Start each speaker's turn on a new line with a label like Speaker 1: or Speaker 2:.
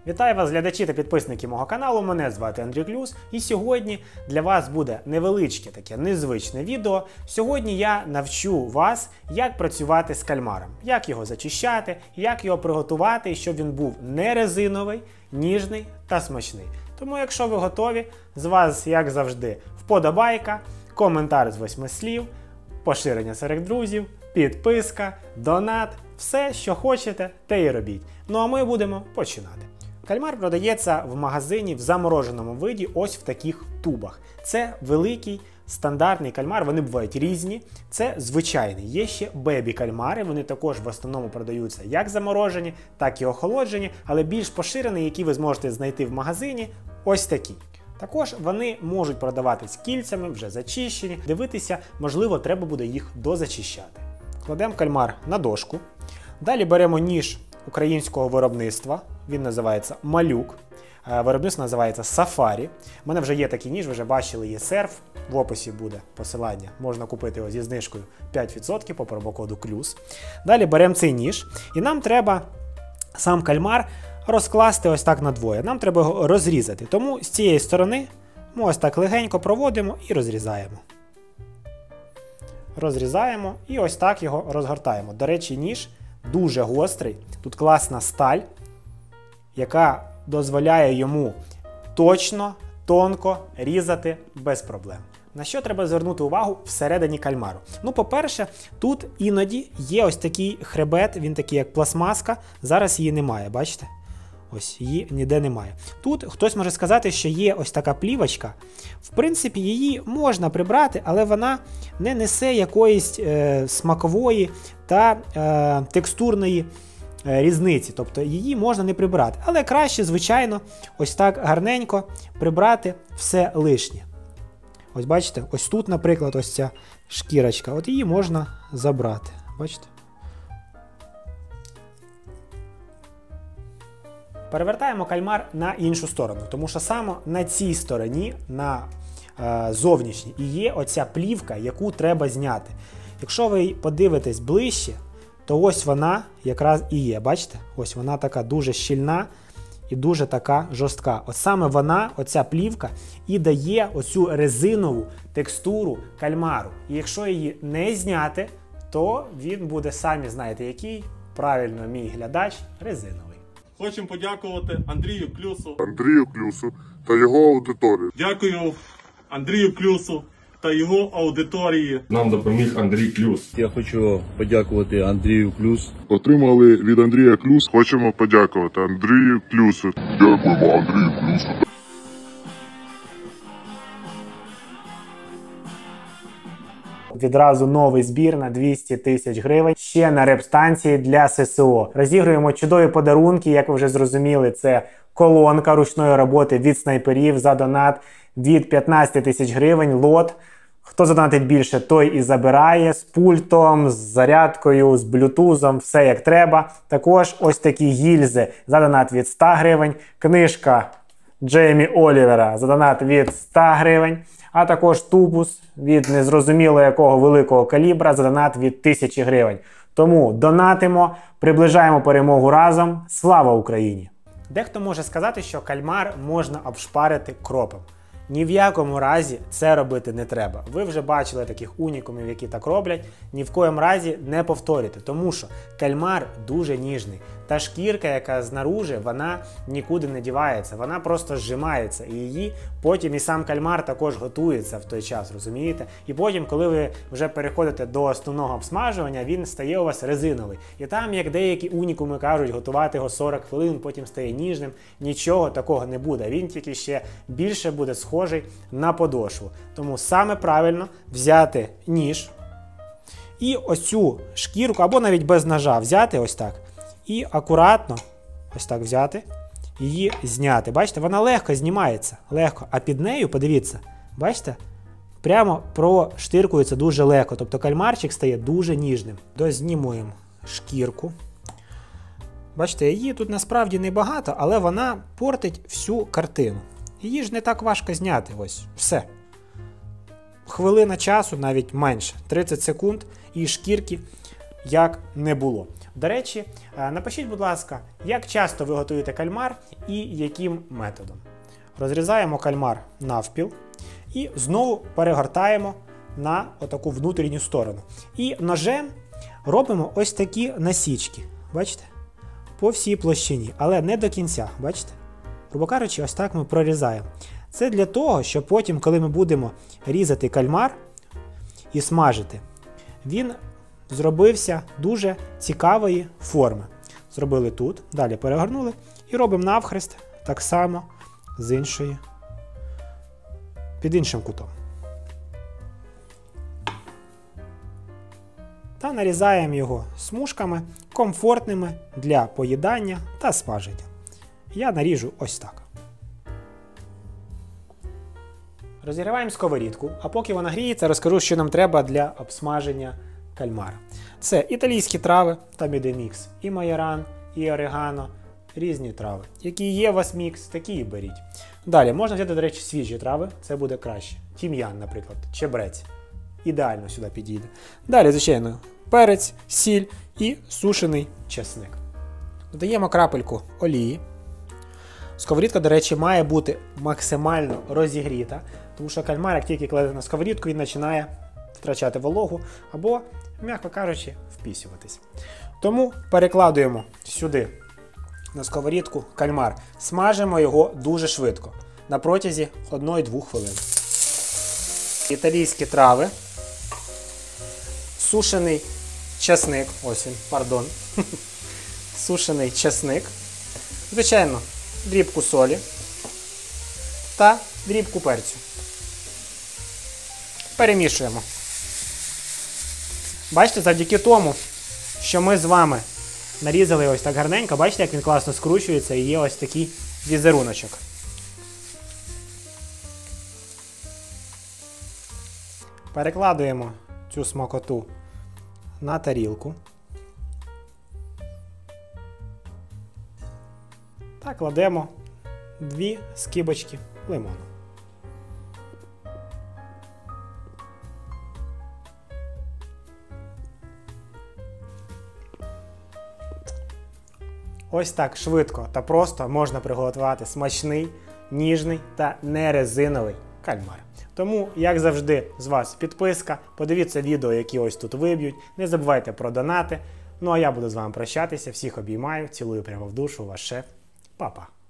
Speaker 1: Вітаю вас, глядачі та підписники мого каналу, мене звати Андрій Клюс, і сьогодні для вас буде невеличке таке незвичне відео. Сьогодні я навчу вас, як працювати з кальмаром, як його зачищати, як його приготувати, щоб він був не резиновий, ніжний та смачний. Тому якщо ви готові, з вас, як завжди, вподобайка, коментар з 8 слів, поширення серед друзів, підписка, донат, все, що хочете, те і робіть. Ну а ми будемо починати. Кальмар продається в магазині в замороженому виді ось в таких тубах. Це великий стандартний кальмар, вони бувають різні. Це звичайний. Є ще бебі-кальмари, вони також в основному продаються як заморожені, так і охолоджені, але більш поширені, які ви зможете знайти в магазині, ось такі. Також вони можуть продаватись кільцями, вже зачищені. Дивитися, можливо, треба буде їх дозачищати. Кладемо кальмар на дошку. Далі беремо ніж українського виробництва. Він називається Малюк. Виробництво називається Сафарі. У мене вже є такий ніж, ви вже бачили, є серф. В описі буде посилання. Можна купити його зі знижкою 5% по промокоду CLUS. Далі беремо цей ніж. І нам треба сам кальмар розкласти ось так на двоє. Нам треба його розрізати. Тому з цієї сторони ми ось так легенько проводимо і розрізаємо. Розрізаємо і ось так його розгортаємо. До речі, ніж дуже гострий. Тут класна сталь, яка дозволяє йому точно, тонко різати без проблем. На що треба звернути увагу всередині кальмару? Ну, по-перше, тут іноді є ось такий хребет, він такий як пластмаска. Зараз її немає, бачите? Ось, її ніде немає. Тут хтось може сказати, що є ось така плівочка. В принципі, її можна прибрати, але вона не несе якоїсь смакової та текстурної різниці. Тобто її можна не прибрати. Але краще, звичайно, ось так гарненько прибрати все лишнє. Ось бачите, ось тут, наприклад, ось ця шкірочка. От її можна забрати. Бачите? Перевертаємо кальмар на іншу сторону, тому що саме на цій стороні, на зовнішній, і є оця плівка, яку треба зняти. Якщо ви подивитесь ближче, то ось вона якраз і є. Бачите? Ось вона така дуже щільна і дуже така жорстка. Ось саме вона, оця плівка, і дає оцю резинову текстуру кальмару. І якщо її не зняти, то він буде, самі знаєте який, правильно, мій глядач, резиновий.
Speaker 2: Хочемо подякувати Андрію
Speaker 3: Клюсу та його аудиторії.
Speaker 2: Дякую Андрію Клюсу та його аудиторії.
Speaker 4: Нам допоміг Андрій Клюс.
Speaker 5: Я хочу подякувати Андрію Клюс.
Speaker 3: Отримали від Андрія Клюс. Хочемо подякувати Андрію Клюсу. Дякуємо Андрію Клюсу.
Speaker 1: Відразу новий збір на 200 тисяч гривень. Ще на реп-станції для ССО. Розігруємо чудові подарунки, як ви вже зрозуміли, це колонка ручної роботи від снайперів за донат від 15 тисяч гривень, лот. Хто задонатить більше, той і забирає з пультом, з зарядкою, з блютузом, все як треба. Також ось такі гільзи за донат від 100 гривень, книжка Джеймі Олівера за донат від 100 гривень, а також тубус від незрозуміло якого великого калібра за донат від 1000 гривень. Тому донатимо, приближаємо перемогу разом. Слава Україні! Дехто може сказати, що кальмар можна обшпарити кропом. Ні в якому разі це робити не треба. Ви вже бачили таких унікумів, які так роблять. Ні в коєму разі не повторюйте, тому що кальмар дуже ніжний. Та шкірка, яка знаружи, вона нікуди не дівається, вона просто зжимається. І її потім і сам кальмар також готується в той час, розумієте? І потім, коли ви вже переходите до основного обсмажування, він стає у вас резиновий. І там, як деякі унікуми кажуть, готувати його 40 хвилин, потім стає ніжним. Нічого такого не буде. Він тільки ще більше буде схожий на подошву. Тому саме правильно взяти ніж і ось цю шкірку, або навіть без ножа взяти ось так. І акуратно, ось так взяти, її зняти. Бачите, вона легко знімається, легко. А під нею, подивіться, бачите, прямо проштиркується дуже легко. Тобто кальмарчик стає дуже ніжним. Дознімуємо шкірку. Бачите, її тут насправді небагато, але вона портить всю картину. Її ж не так важко зняти, ось, все. Хвилина часу, навіть менше, 30 секунд, і шкірки як не було. До речі, напишіть, будь ласка, як часто ви готуєте кальмар і яким методом. Розрізаємо кальмар навпіл і знову перегортаємо на отаку внутрішню сторону. І ножем робимо ось такі насічки, бачите? По всій площині, але не до кінця, бачите? Грубо кажучи, ось так ми прорізаємо. Це для того, щоб потім, коли ми будемо різати кальмар і смажити, він зробився дуже цікавої форми. Зробили тут, далі перегорнули і робимо навхрест так само з іншої, під іншим кутом. Та нарізаємо його смужками, комфортними для поїдання та смаження. Я наріжу ось так. Розігріваємо сковорідку, а поки вона гріється, розкажу, що нам треба для обсмаження кальмара. Це італійські трави, там іде мікс, і майоран, і орегано, різні трави. Які є у вас мікс, такі і беріть. Далі, можна взяти, до речі, свіжі трави, це буде краще. Тім'ян, наприклад, чебрець. Ідеально сюди підійде. Далі, звичайно, перець, сіль і сушений чесник. Додаємо крапельку олії. Сковорідка, до речі, має бути максимально розігріта, тому що кальмар, як тільки кладе на сковорідку, він починає втрачати вологу або, м'яко кажучи, впісюватись. Тому перекладуємо сюди на сковорідку кальмар. Смажимо його дуже швидко, на протязі 1-2 хвилин. Італійські трави, сушений чесник, ось він, пардон, сушений чесник, звичайно, дрібку солі та дрібку перцю. Перемішуємо. Бачите, завдяки тому, що ми з вами нарізали ось так гарненько, бачите, як він класно скручується і є ось такий візеруночок. Перекладуємо цю смакоту на тарілку та кладемо 2 скибочки лимону. Ось так швидко та просто можна приготувати смачний, ніжний та нерезиновий кальмар. Тому, як завжди, з вас підписка, подивіться відео, які ось тут виб'ють, не забувайте про донати. Ну а я буду з вами прощатися, всіх обіймаю, цілую прямо в душу, ваш шеф. Па-па!